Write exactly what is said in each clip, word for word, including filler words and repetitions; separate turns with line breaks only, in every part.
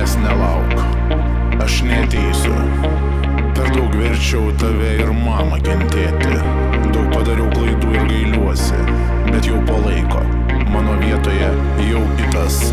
Manęs nelauk, aš neteisiu. Per daug verčiau tave ir mamą kentėti. Daug padariau klaidų ir gailiuosi, bet jau po laiko mano vietoje jau kitas.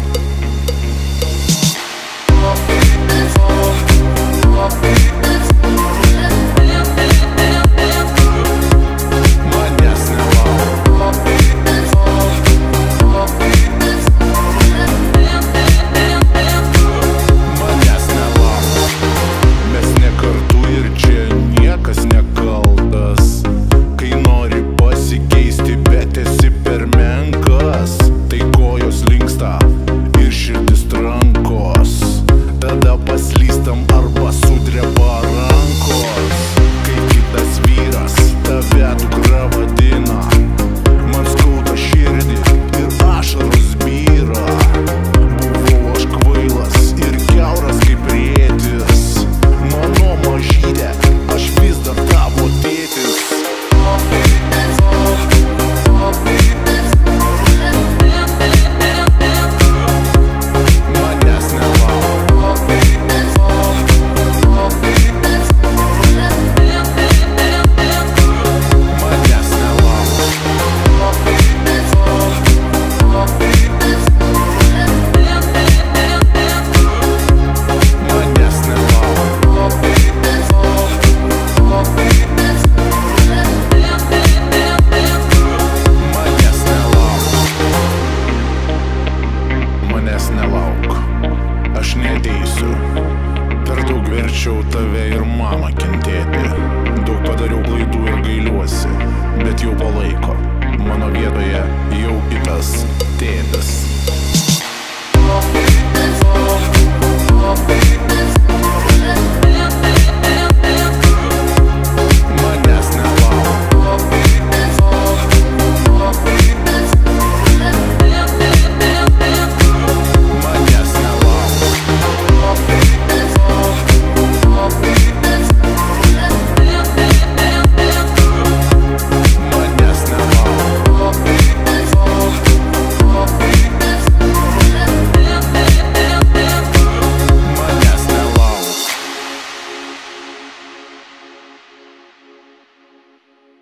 Aš neteisiu. Per daug verčiau tave ir mamą kentėti. Daug padariau klaidų ir gailiuosi, bet jau po laiko mano vietoje jau kitas tėtis.